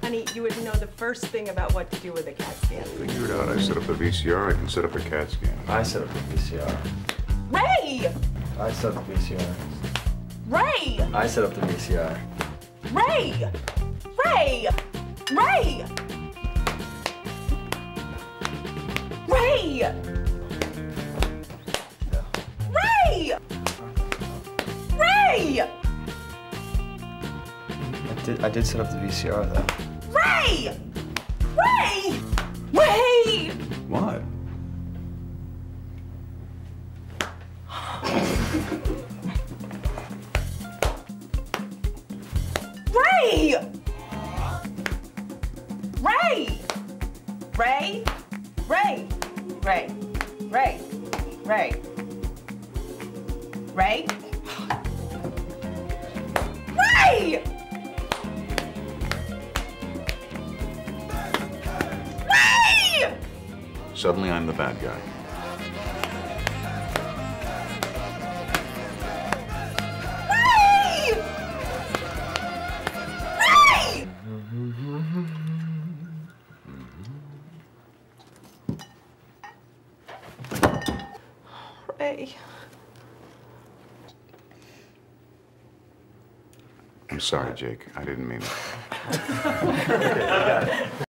Honey, you would know the first thing about what to do with a CAT scan. Figure it out. I set up a VCR. I can set up a CAT scan. I set up the VCR. Ray! I set up the VCR. Ray! I set up the VCR. Ray! Ray! Ray! Ray! Ray! Ray! I did set up the VCR though. Ray! Ray! Ray! What? Ray! Ray! Ray! Ray! Ray! Ray! Ray! Ray! Ray! Ray! Suddenly, I'm the bad guy. Ray! Ray! Ray. I'm sorry, Jake. I didn't mean it.